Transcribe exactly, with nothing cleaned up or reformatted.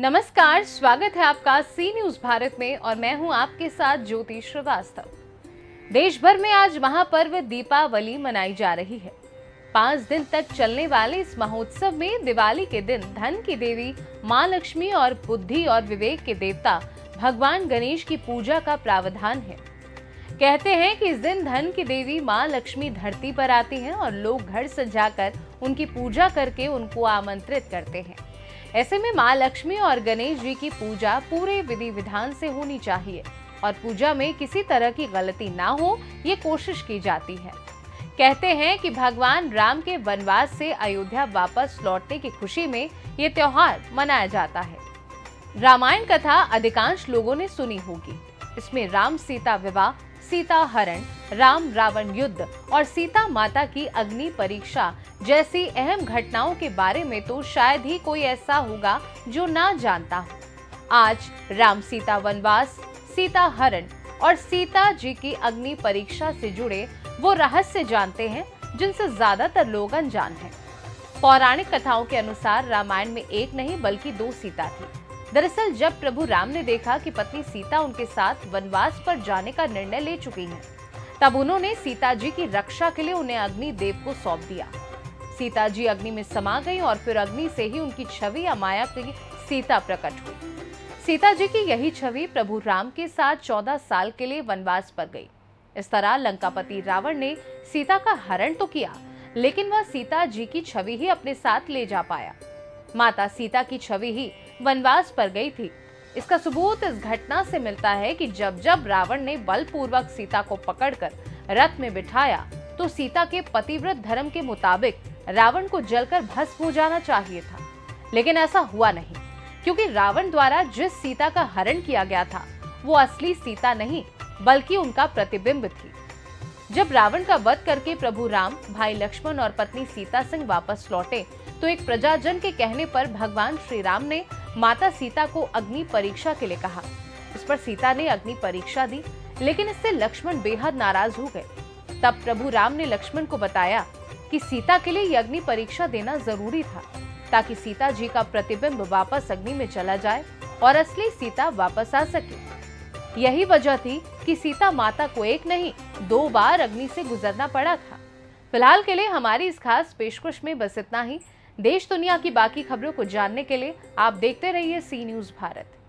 नमस्कार, स्वागत है आपका सी न्यूज भारत में और मैं हूं आपके साथ ज्योति श्रीवास्तव। देश भर में आज महापर्व दीपावली मनाई जा रही है। पाँच दिन तक चलने वाले इस महोत्सव में दिवाली के दिन धन की देवी मां लक्ष्मी और बुद्धि और विवेक के देवता भगवान गणेश की पूजा का प्रावधान है। कहते हैं कि इस दिन धन की देवी मां लक्ष्मी धरती पर आती हैं और लोग घर सजाकर उनकी पूजा करके उनको आमंत्रित करते हैं। ऐसे में मां लक्ष्मी और गणेश जी की पूजा पूरे विधि विधान से होनी चाहिए और पूजा में किसी तरह की गलती ना हो, ये कोशिश की जाती है। कहते हैं कि भगवान राम के वनवास से अयोध्या वापस लौटने की खुशी में ये त्योहार मनाया जाता है। रामायण कथा अधिकांश लोगों ने सुनी होगी। इसमें राम सीता विवाह, सीता हरण, राम रावण युद्ध और सीता माता की अग्नि परीक्षा जैसी अहम घटनाओं के बारे में तो शायद ही कोई ऐसा होगा जो ना जानता हो। आज राम सीता वनवास, सीता हरण और सीता जी की अग्नि परीक्षा से जुड़े वो रहस्य जानते हैं जिनसे ज्यादातर लोग अनजान हैं। पौराणिक कथाओं के अनुसार रामायण में एक नहीं बल्कि दो सीता थी। दरअसल जब प्रभु राम ने देखा कि पत्नी सीता उनके साथ वनवास पर जाने का निर्णय ले चुकी हैं, तब उन्होंने सीता जी की रक्षा के लिए उन्हें अग्नि देव को सौंप दिया। सीता जी अग्नि में समा गईं और फिर अग्नि से ही उनकी छवि या माया की सीता प्रकट हुई। सीता जी की यही छवि प्रभु राम के साथ चौदह साल के लिए वनवास पर गई। इस तरह लंकापति रावण ने सीता का हरण तो किया, लेकिन वह सीता जी की छवि ही अपने साथ ले जा पाया। माता सीता की छवि ही वनवास पर गई थी। इसका सबूत इस घटना से मिलता है कि जब जब रावण ने बलपूर्वक सीता को पकड़कर रथ में बिठाया तो सीता के पतिव्रत धर्म के मुताबिक रावण को जलकर भस्म हो जाना चाहिए था, लेकिन ऐसा हुआ नहीं, क्योंकि रावण द्वारा जिस सीता का हरण किया गया था वो असली सीता नहीं बल्कि उनका प्रतिबिंब थी। जब रावण का वध करके प्रभु राम, भाई लक्ष्मण और पत्नी सीता सिंह वापस लौटे तो एक प्रजाजन के कहने पर भगवान श्री राम ने माता सीता को अग्नि परीक्षा के लिए कहा। इस पर सीता ने अग्नि परीक्षा दी, लेकिन इससे लक्ष्मण बेहद नाराज हो गए। तब प्रभु राम ने लक्ष्मण को बताया कि सीता के लिए यह अग्नि परीक्षा देना जरूरी था, ताकि सीता जी का प्रतिबिंब वापस अग्नि में चला जाए और असली सीता वापस आ सके। यही वजह थी कि सीता माता को एक नहीं दो बार अग्नि से गुजरना पड़ा था। फिलहाल के लिए हमारी इस खास पेशकश में बस इतना ही। देश दुनिया की बाकी खबरों को जानने के लिए आप देखते रहिए सी न्यूज भारत।